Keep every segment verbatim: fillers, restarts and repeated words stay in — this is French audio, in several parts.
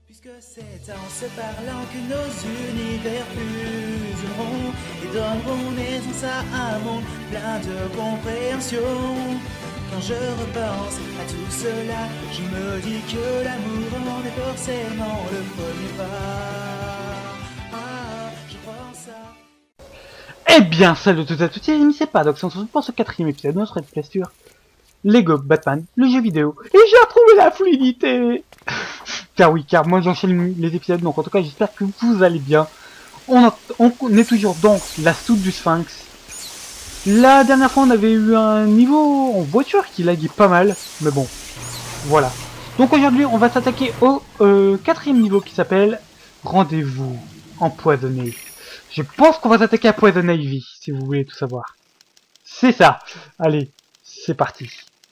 Puisque c'est en se parlant que nos univers fusionneront et donneront naissance à un monde plein de compréhension. Quand je repense à tout cela, je me dis que l'amour en est forcément le premier pas. Ah, je crois en ça. Eh bien, salut à toutes et à tous, c'est Rémi, c'est pas donc on se retrouve pour ce quatrième épisode de notre Let's Play sur Lego Batman, le jeu vidéo. Et j'ai retrouvé la fluidité. Car oui, car moi j'enchaîne les épisodes, donc en tout cas j'espère que vous allez bien. On, a, on est toujours dans la soute du Sphinx. La dernière fois on avait eu un niveau en voiture qui laguait pas mal, mais bon, voilà. Donc aujourd'hui on va s'attaquer au euh, quatrième niveau qui s'appelle Rendez-vous empoisonné. Je pense qu'on va s'attaquer à Poison Ivy, si vous voulez tout savoir. C'est ça. Allez, c'est parti.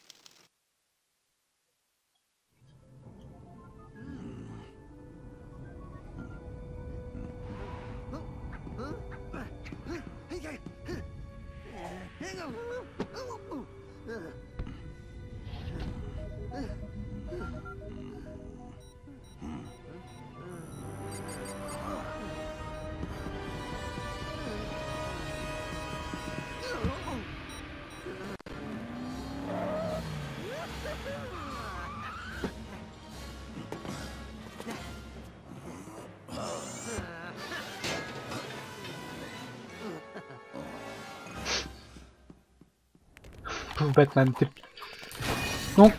Pauvre Batman. Donc...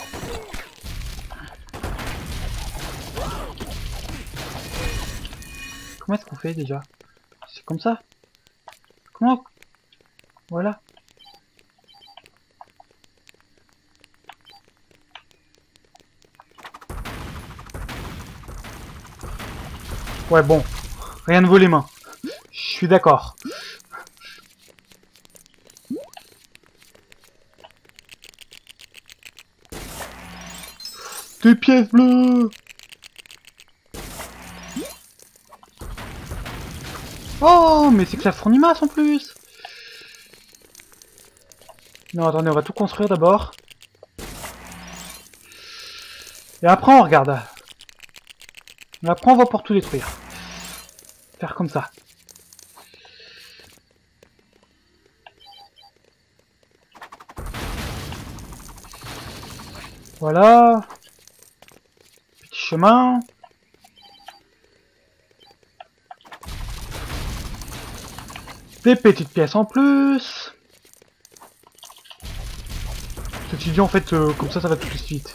Comment est-ce qu'on fait déjà? C'est comme ça? Comment? Voilà. Ouais, bon. Rien ne vaut les mains. Je suis d'accord. Des pièces bleues. Oh, mais c'est que la fournimasse en plus. Non, attendez, on va tout construire d'abord. Et après on regarde. Et après on va pour tout détruire. Faire comme ça. Voilà. Petit chemin. Des petites pièces en plus. Ceci dit, en fait, euh, comme ça, ça va tout de suite.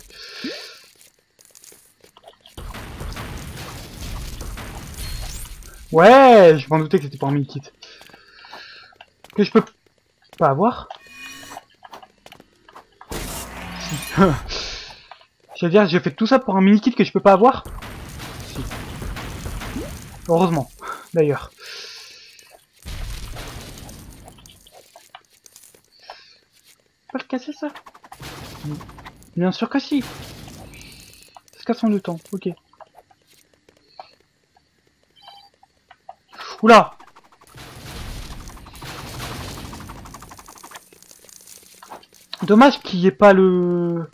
Ouais, je m'en doutais que c'était pas un mini-kit. Que je peux pas avoir. Si. Je veux dire, j'ai fait tout ça pour un mini-kit que je peux pas avoir. Si. Heureusement, d'ailleurs. Pas le casser ça? Bien sûr que si. Ça se casse en deux temps, ok. Oula! Dommage qu'il n'y ait pas le...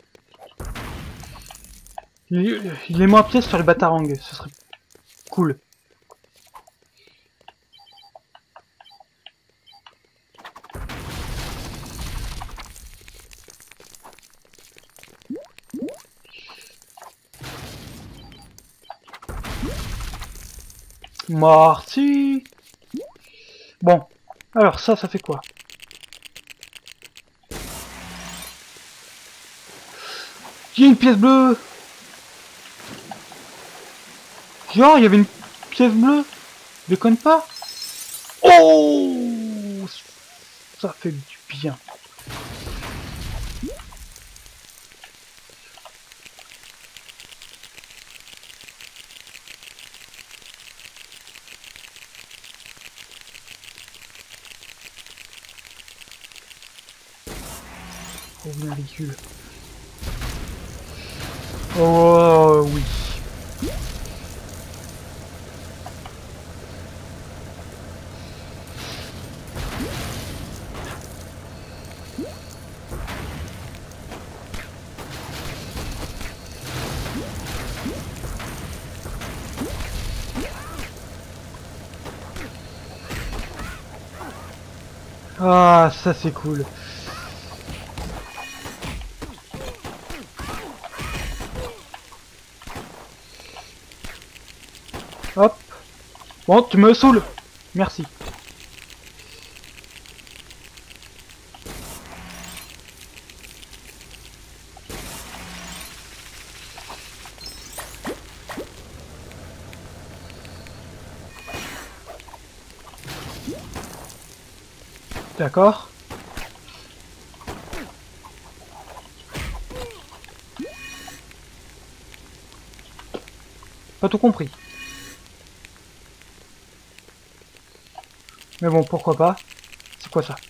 Il il est moins pièce sur les batarangs, ce serait cool. Marty. Bon, alors ça, ça fait quoi? Il y a une pièce bleue. Genre, il y avait une pièce bleue. Déconne pas. Oh, ça fait du bien. Oh, bien ridicule. Oh, oui. Ah, ça c'est cool. Hop. Bon, tu me saoules. Merci. D'accord. Pas tout compris. Mais bon, pourquoi pas. C'est quoi ça?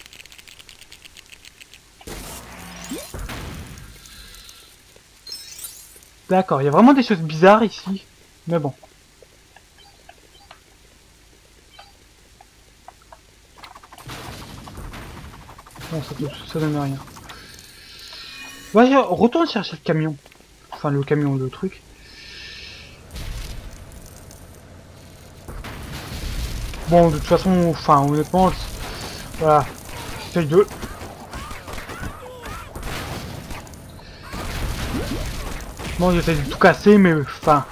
D'accord, il y a vraiment des choses bizarres ici. Mais bon. Bon, ça, ça donne rien. Ouais, retourne chercher le camion. Enfin, le camion, le truc. Bon, de toute façon, enfin, honnêtement, voilà. J'essaye de... Bon, j'essaie de tout casser, mais enfin...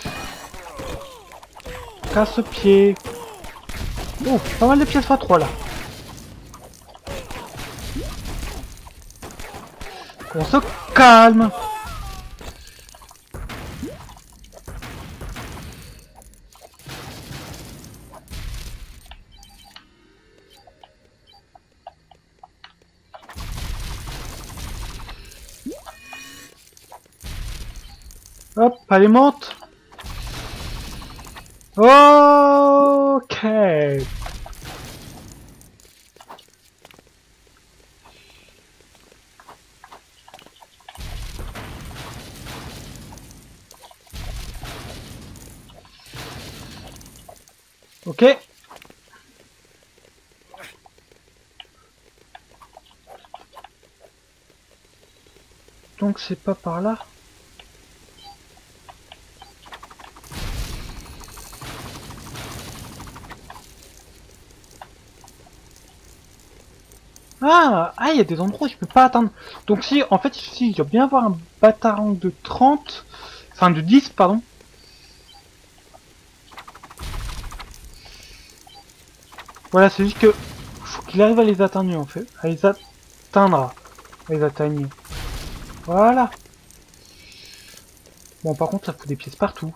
Casse-pied. Oh, pas mal de pièces fois trois là. On se calme. Hop, allez, monte. Ok. Ok. Donc c'est pas par là. Ah, ah, il y a des endroits où je peux pas atteindre. Donc si, en fait, si, je dois bien avoir un batarang de trente, enfin de dix, pardon. Voilà, c'est juste que faut qu'il arrive à les atteindre en fait, à les atteindre, à les atteindre. Voilà. Bon, par contre, ça fout des pièces partout.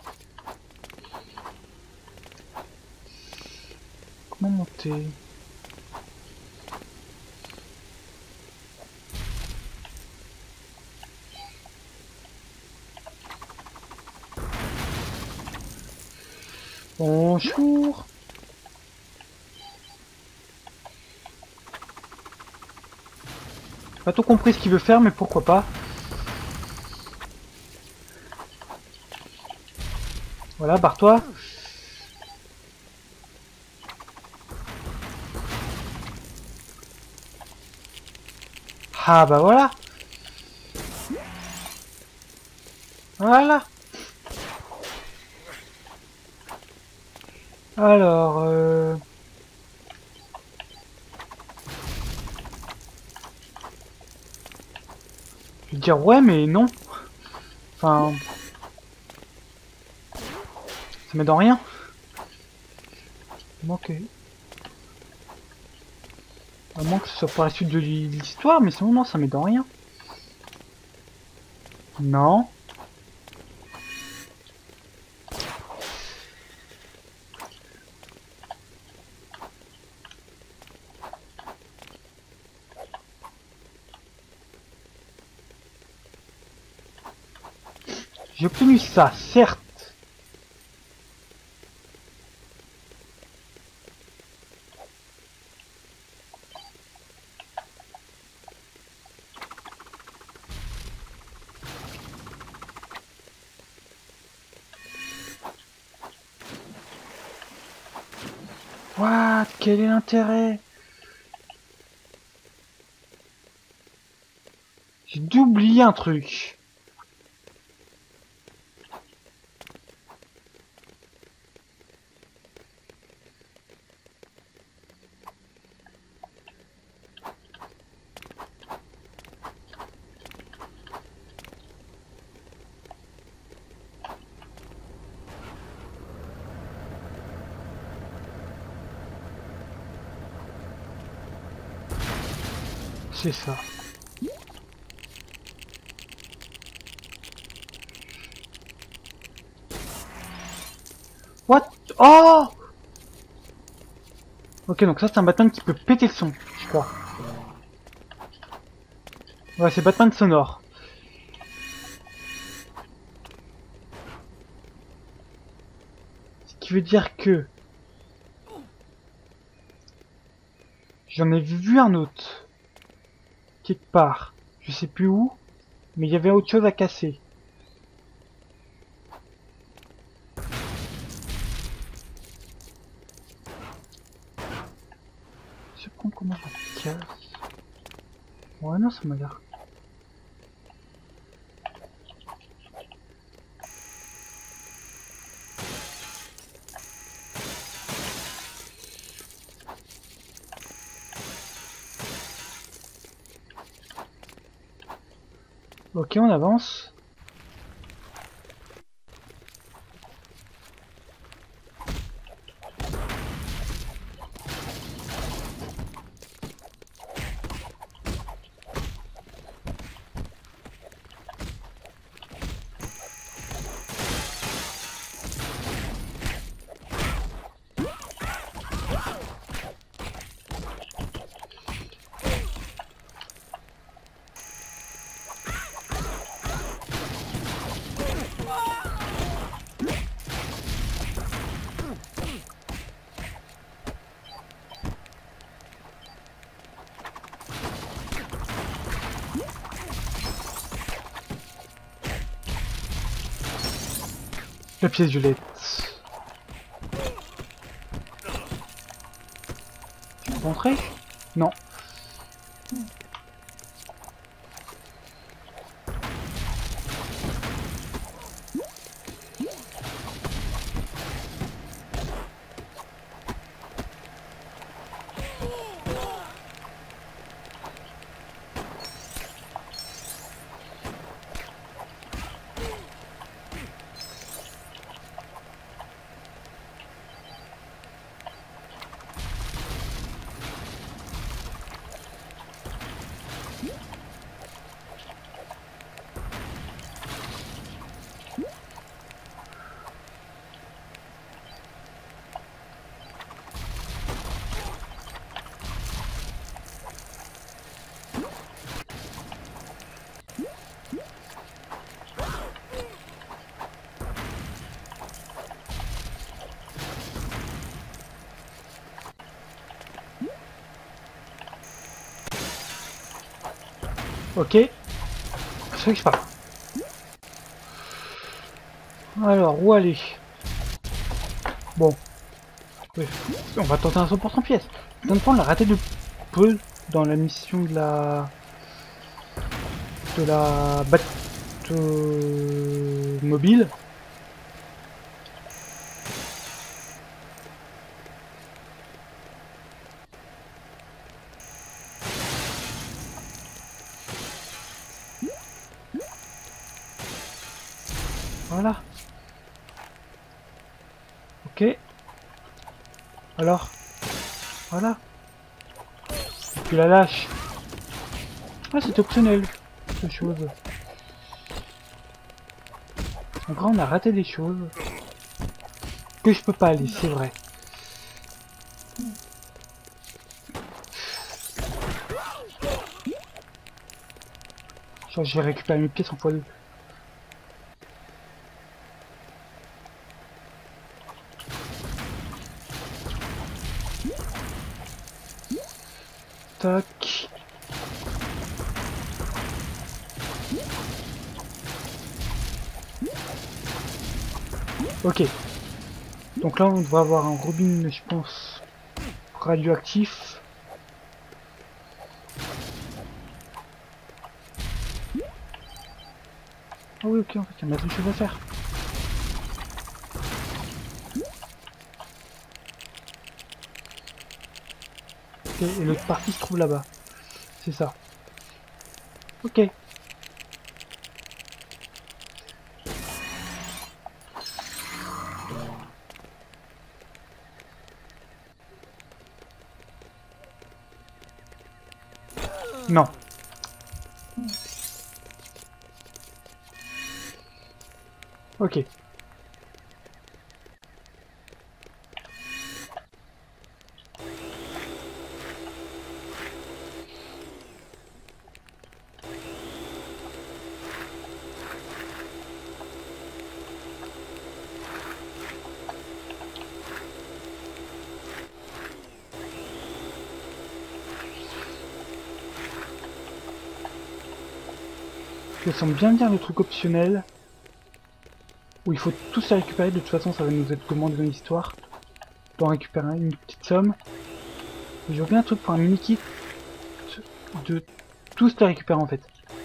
Comment monter? Bonjour. J'ai pas tout compris ce qu'il veut faire, mais pourquoi pas. Voilà, barre-toi. Ah bah voilà. Voilà. Alors, euh... je vais dire ouais, mais non. Enfin... Ça m'aide en rien. Ok. À moins que ce soit pour la suite de l'histoire, mais sinon non, ça m'aide en rien. Non. J'ai obtenu ça, certes. What? Quel est l'intérêt? J'ai dû oublier un truc. C'est ça. What? Oh! Ok, donc ça c'est un Batman qui peut péter le son, je crois. Ouais, c'est Batman sonore. Ce qui veut dire que... J'en ai vu un autre. Quelque part. Je sais plus où. Mais il y avait autre chose à casser. Je sais pas comment je casse. Ouais, non, ça m'a l'air. Ok, on avance. La pièce violette. Tu peux rentrer? Non. Ok. Je sais que je pars. Alors, où aller? Bon. Oui. On va tenter un saut pour cent pièces. D'un point, on l'a raté de peu dans la mission de la... de la... bat... Euh... mobile. Voilà. Ok. Alors. Voilà. Tu la lâches. Ah, c'est optionnel, cette chose. En vrai, on a raté des choses. Que je peux pas aller, c'est vrai. Genre, je vais récupérer mes pièces en fois deux. Tac. Ok. Donc là, on devrait avoir un Robin, je pense, radioactif. Ah oui, ok, en fait, il y en a deux choses à faire. Ok, et l'autre partie se trouve là-bas. C'est ça. Ok. Non. Ok. Je sens bien bien le truc optionnel où il faut tous les récupérer. De toute façon, ça va nous être commandé dans l'histoire. Pour récupérer une petite somme. Et je veux bien un truc pour un mini kit de tous les récupérer en fait.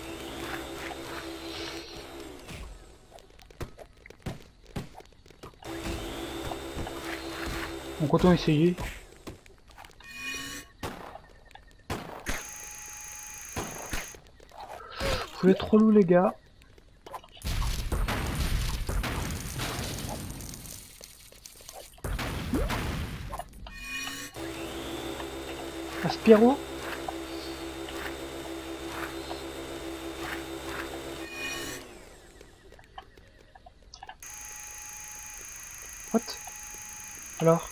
Donc autant essayer. Vous êtes trop lourd les gars. Aspiro. What? Alors?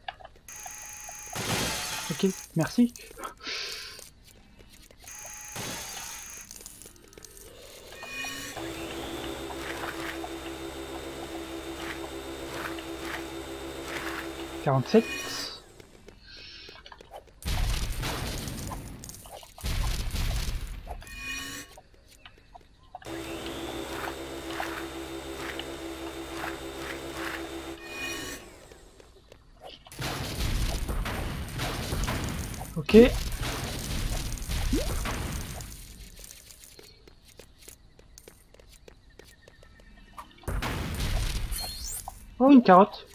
Ok, merci. quarante-sept. Ok. Oh, une carotte.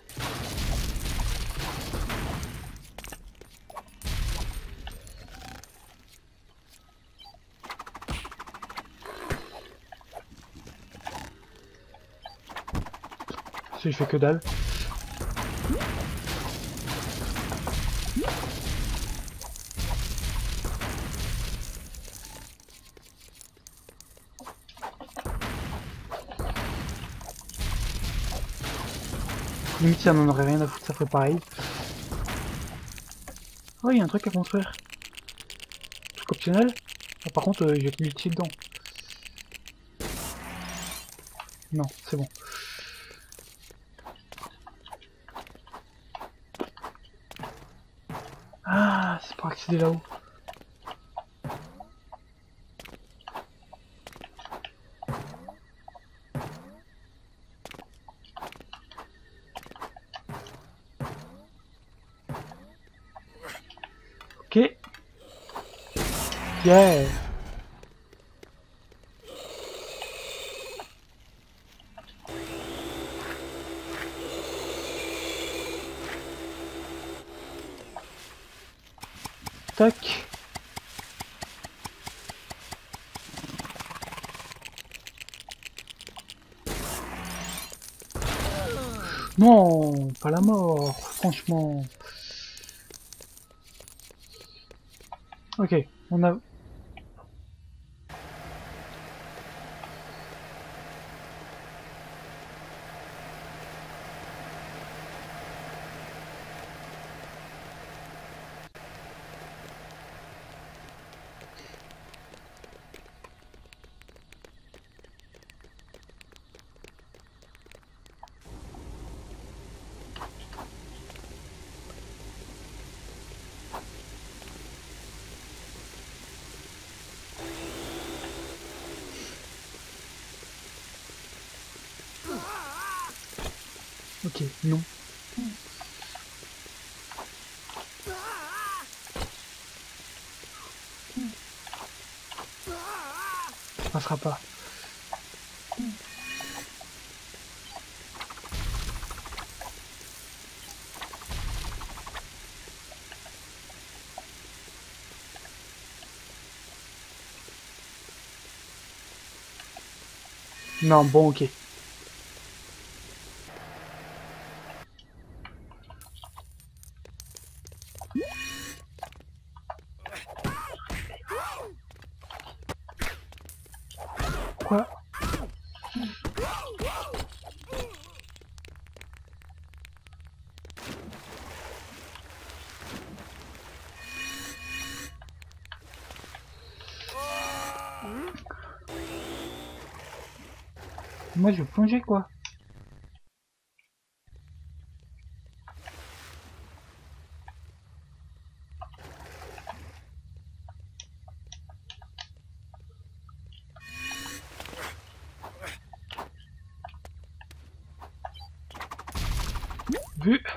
Si je fais que dalle. Limite, ça n'en aurait rien à foutre, ça ferait pareil. Oh, il y a un truc à construire. Truc optionnel. Ah, par contre, euh, j'ai plus l'utile dedans. Non, c'est bon. Ah, c'est pour accéder là-haut. Ok. Yeah. Tac. Non, pas la mort, franchement. Ok, on a... Ok, non. Ça passera pas. Non, bon, ok. Moi je vais plonger quoi. Vu.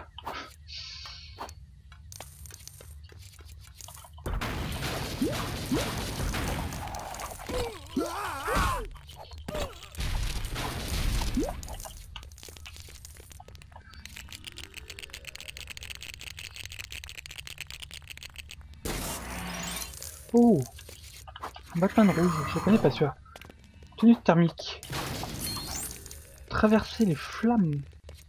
Oh, Batman rouge, je connais pas celui-là. Tenue thermique. Traverser les flammes.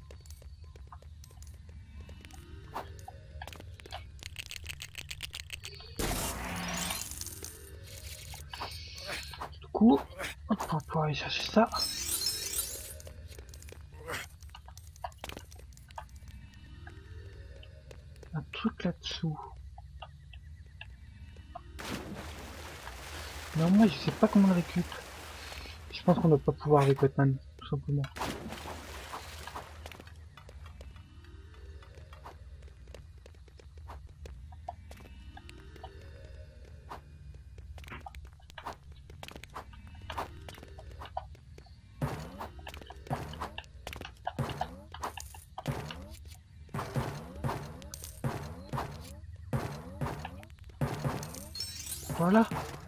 Du coup, on va pouvoir aller chercher ça. Un truc là-dessous. Non, moi je sais pas comment on le récupère. Je pense qu'on ne doit pas pouvoir avec Batman, tout simplement. Voilà.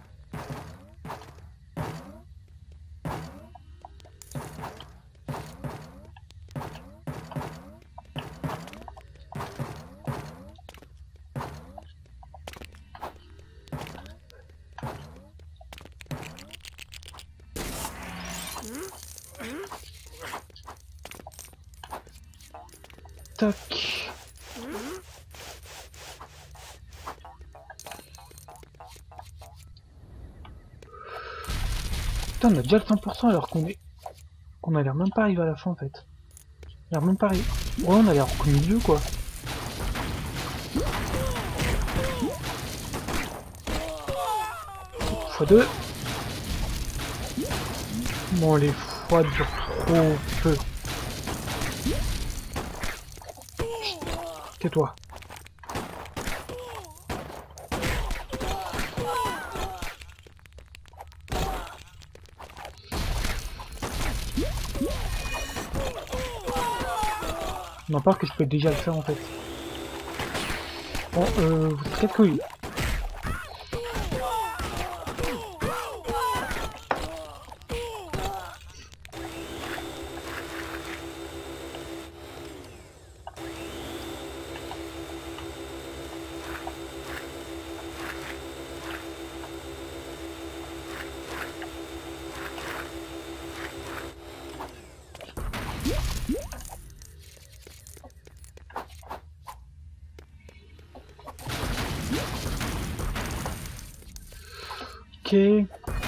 Tac. Putain, on a déjà le cent pour cent alors qu'on est... qu'on a l'air même pas arrivé à la fin en fait. On a l'air même pas arrivé... Ouais, on a l'air au milieu quoi. fois deux. Bon, les fois durent trop peu. Tais-toi. Non, pas que je peux déjà le faire en fait. Bon, euh, vous serez couilles. Ok.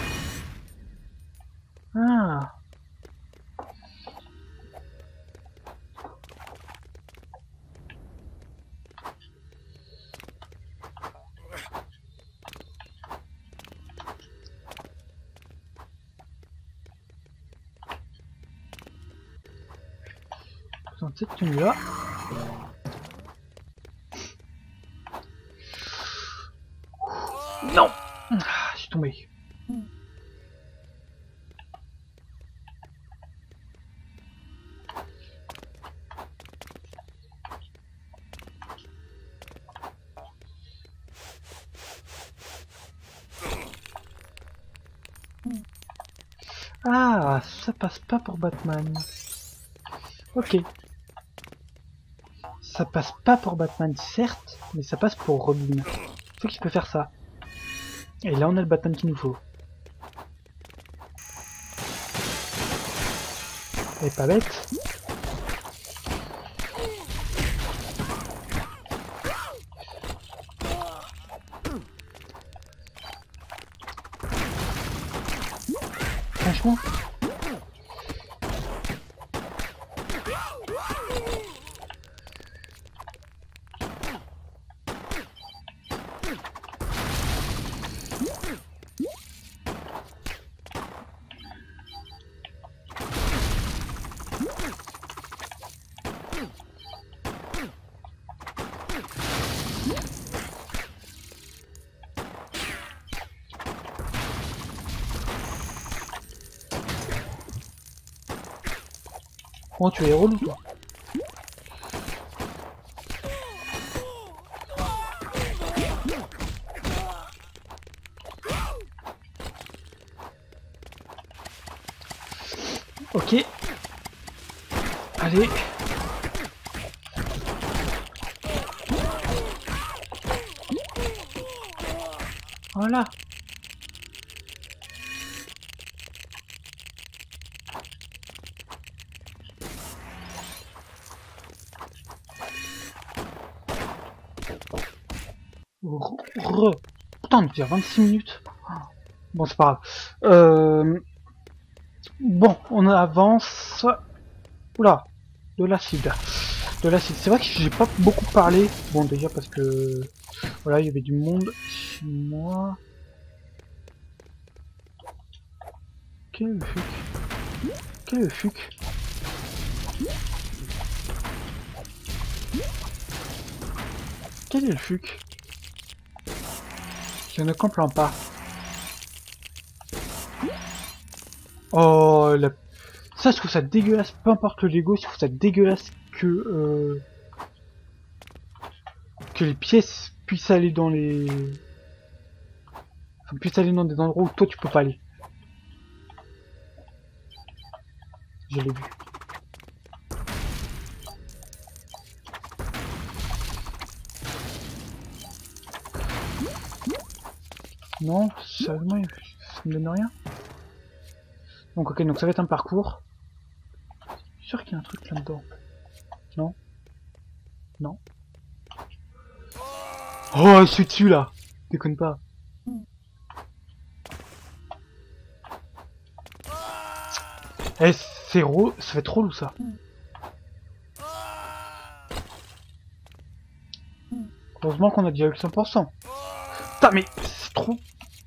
Ah. Dans cette tenue là. Non. Ah, je suis tombé. Ah, ça passe pas pour Batman. Ok. Ça passe pas pour Batman, certes, mais ça passe pour Robin. C'est qu'il peut faire ça. Et là, on a le Batman qu'il nous faut. Et pas bête. Franchement. Oh, tu es relou, toi. Ok. Allez. Voilà. Re... Re... Putain, on est à vingt-six minutes. Bon, c'est pas grave. Euh... Bon, on avance. Oula, de l'acide. De l'acide. C'est vrai que j'ai pas beaucoup parlé. Bon, déjà parce que... Voilà, il y avait du monde chez moi. Quel est le fuc? Quel est le fuc? Quel est le fuc? Je ne comprends pas. Oh, la... ça je trouve ça dégueulasse, peu importe le Lego, je trouve ça dégueulasse que euh... que les pièces puissent aller dans les... Enfin, puissent aller dans des endroits où toi tu peux pas aller. Je l'ai vu. Non, sérieusement, ça me donne rien. Donc ok, donc ça va être un parcours. Je suis sûr qu'il y a un truc là-dedans. Non? Non? Oh, je suis dessus là! Déconne pas. Eh, c'est ro... ça fait trop lourd ça. Heureusement qu'on a déjà eu le cent pour cent. Putain, mais c'est trop...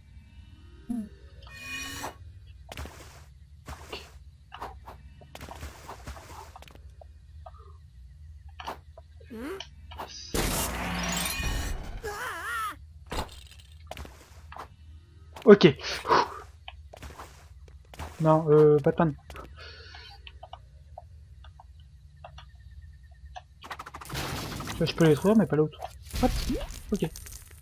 Ok. Non, euh, Batman. Là, je peux les trouver, mais pas l'autre. What? Ok.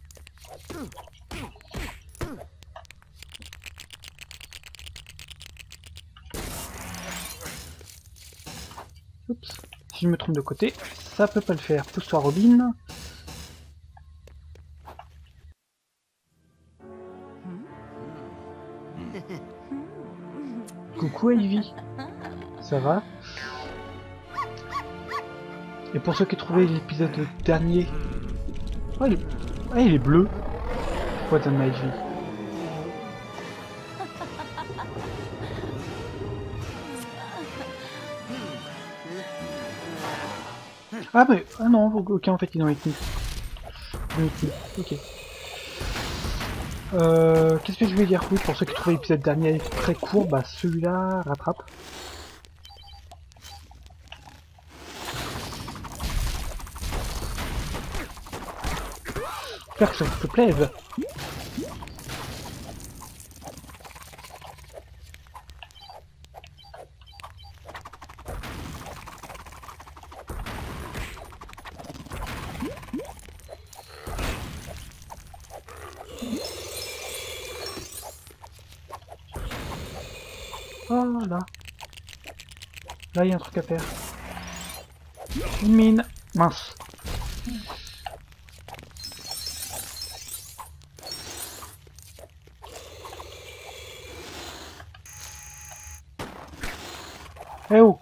Oups. Si je me trompe de côté, ça peut pas le faire. Pousse-toi, Robin. Coucou Ivy. Ça va? Et pour ceux qui trouvaient l'épisode dernier... Oh, il est... Ah, il est bleu. What an Ivy. Ah mais... Ah non, ok, en fait, il est dans les teams. Ok. Euh... Qu'est-ce que je vais dire? Oui, pour ceux qui trouvaient l'épisode dernier très court, bah celui-là rattrape. J'espère que ça te plaise. Oh là. Là, il y a un truc à faire. Une mine. Mince. Eh oh!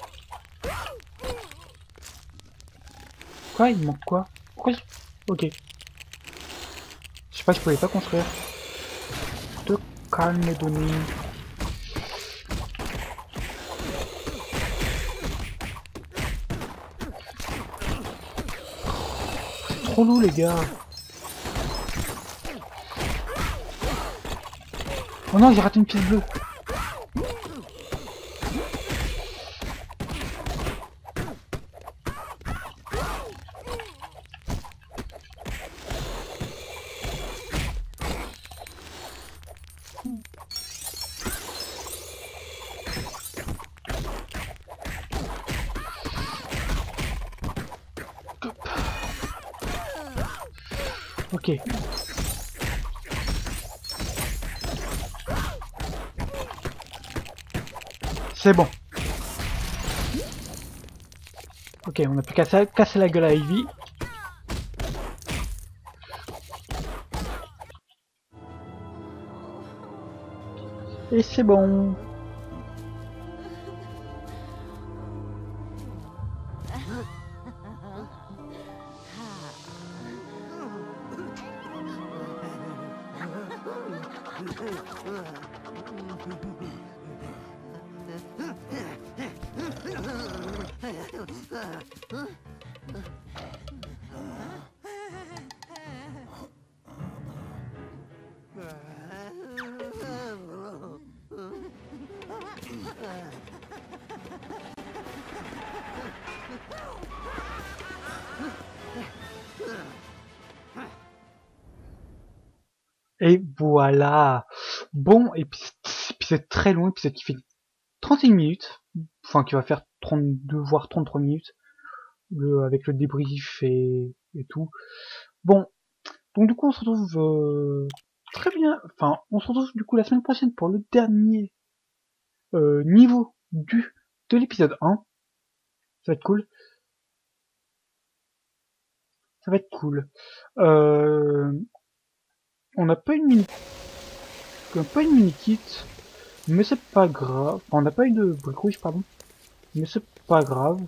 Quoi? Il manque quoi? Pourquoi je... Ok. Je sais pas, je pouvais pas construire. De calme donner. C'est trop lourd les gars. Oh non, j'ai raté une pièce bleue. Ok. C'est bon. Ok, on a plus qu'à ça- casser la gueule à Ivy. Et c'est bon. Et voilà. Bon, et puis c'est puis c'est très long, épisode qui fait trente et une minutes. Enfin, qui va faire trente-deux, voire trente-trois minutes. Le, avec le débrief et, et tout. Bon, donc du coup on se retrouve euh, très bien. Enfin, on se retrouve du coup la semaine prochaine pour le dernier euh, niveau du de l'épisode un. Ça va être cool. Ça va être cool. Euh, on n'a pas une mini, on n'a pas une mini kit, mais c'est pas grave. Enfin, on n'a pas eu de brick rouge, pardon, mais c'est pas grave.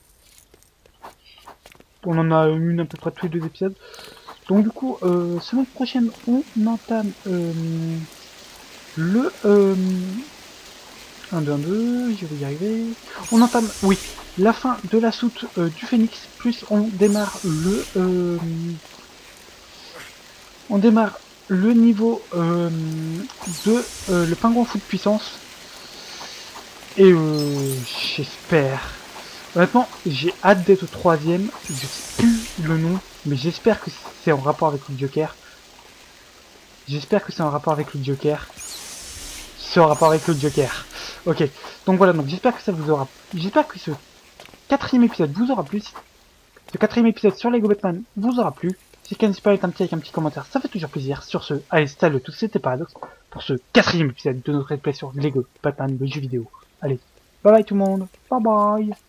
On en a une à peu près tous les deux épisodes. Donc du coup, euh, semaine prochaine, on entame euh, le euh, un, deux, un, deux, je vais y arriver. On entame, oui, la fin de la soute euh, du Phénix, plus on démarre le euh, on démarre le niveau euh, de euh, le pingouin fou de puissance. Et euh, j'espère. Honnêtement, j'ai hâte d'être au troisième. Je sais plus le nom, mais j'espère que c'est en rapport avec le Joker. J'espère que c'est en rapport avec le Joker. C'est en rapport avec le Joker. Ok. Donc voilà, donc j'espère que ça vous aura... J'espère que ce quatrième épisode vous aura plu. Ce quatrième épisode sur Lego Batman vous aura plu. Si c'est n'hésitez pas à mettre un petit like, un petit commentaire, ça fait toujours plaisir. Sur ce, allez, salut tous, c'était Paradox pour ce quatrième épisode de notre replay sur Lego Batman, le jeu vidéo. Allez, bye bye tout le monde, bye bye.